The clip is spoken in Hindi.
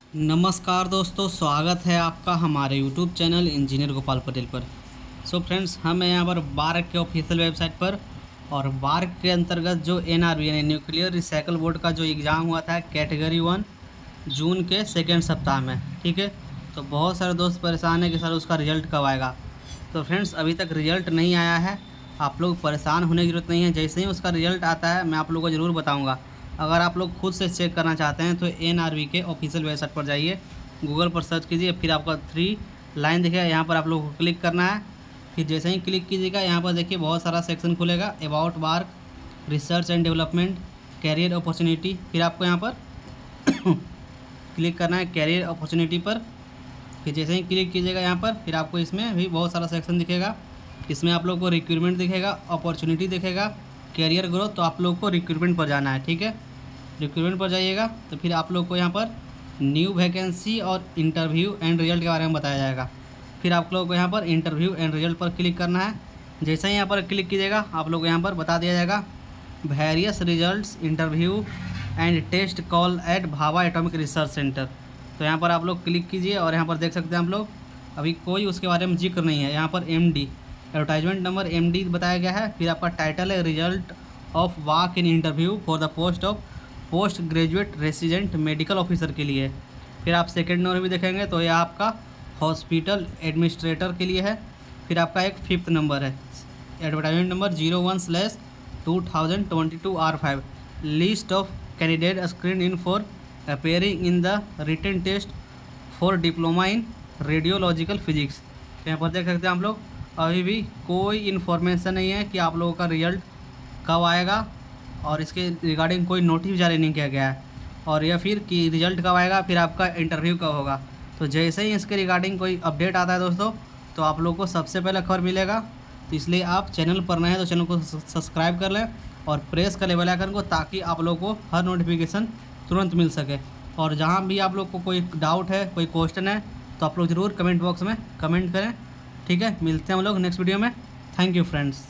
नमस्कार दोस्तों, स्वागत है आपका हमारे YouTube channel engineer Gopal Patel पर। सो फ्रेंड्स, हम हैं यहाँ पर बार्क के ऑफिशियल वेबसाइट पर। और बार्क के अंतर्गत जो NRB यानी न्यूक्लियर रिसाइकल बोर्ड का जो एग्ज़ाम हुआ था कैटेगरी 1 जून के सेकेंड सप्ताह में, ठीक है। तो बहुत सारे दोस्त परेशान है कि सर उसका रिज़ल्ट कब आएगा। तो फ्रेंड्स, अभी तक रिज़ल्ट नहीं आया है, आप लोग परेशान होने की ज़रूरत नहीं है। जैसे ही उसका रिज़ल्ट आता है मैं आप लोगों को ज़रूर बताऊँगा। अगर आप लोग खुद से चेक करना चाहते हैं तो NRB के ऑफिशियल वेबसाइट पर जाइए, गूगल पर सर्च कीजिए, फिर आपका 3 लाइन दिखेगा, यहाँ पर आप लोग को क्लिक करना है। फिर जैसे ही क्लिक कीजिएगा यहाँ पर देखिए बहुत सारा सेक्शन खुलेगा, about BARC, research and development, career opportunity. फिर आपको यहाँ पर क्लिक करना है कैरियर अपॉर्चुनिटी पर। फिर जैसे ही क्लिक कीजिएगा यहाँ पर, फिर आपको इसमें भी बहुत सारा सेक्शन दिखेगा। इसमें आप लोग को रिक्रूटमेंट दिखेगा, अपॉर्चुनिटी दिखेगा, कैरियर ग्रोथ। तो आप लोग को रिक्रूटमेंट पर जाना है, ठीक है। रिक्रूटमेंट पर जाइएगा तो फिर आप लोग को यहाँ पर न्यू वैकेंसी और इंटरव्यू एंड रिजल्ट के बारे में बताया जाएगा। फिर आप लोग को यहाँ पर इंटरव्यू एंड रिजल्ट पर क्लिक करना है। जैसे ही यहाँ पर क्लिक कीजिएगा आप लोग को यहाँ पर बता दिया जाएगा various results interview and test call at Bhabha atomic research centre. तो यहाँ पर आप लोग क्लिक कीजिए और यहाँ पर देख सकते हैं आप लोग, अभी कोई उसके बारे में जिक्र नहीं है। यहाँ पर MD एडवर्टाइजमेंट नंबर MD बताया गया है। फिर आपका टाइटल है result of walk in interview for the post of post graduate resident medical officer के लिए। फिर आप सेकेंड नंबर भी देखेंगे तो यह आपका हॉस्पिटल एडमिनिस्ट्रेटर के लिए है। फिर आपका एक 5th नंबर है, advertisement number 01/2022 R5, list of candidate screen in for appearing in the written test for diploma in radiological physics. यहाँ पर देख सकते हैं आप लोग, अभी भी कोई इन्फॉर्मेशन नहीं है कि आप लोगों का रिजल्ट कब आएगा और इसके रिगार्डिंग कोई नोटिस जारी नहीं किया गया है। और या फिर कि रिजल्ट कब आएगा, फिर आपका इंटरव्यू कब होगा। तो जैसे ही इसके रिगार्डिंग कोई अपडेट आता है दोस्तों, तो आप लोग को सबसे पहले खबर मिलेगा। तो इसलिए आप चैनल पर नए हैं तो चैनल को सब्सक्राइब कर लें और प्रेस कर लें बेल आइकन को, ताकि आप लोग को हर नोटिफिकेशन तुरंत मिल सके। और जहाँ भी आप लोग को कोई डाउट है, कोई क्वेश्चन है, तो आप लोग ज़रूर कमेंट बॉक्स में कमेंट करें, ठीक है। मिलते हैं हम लोग नेक्स्ट वीडियो में। Thank you friends.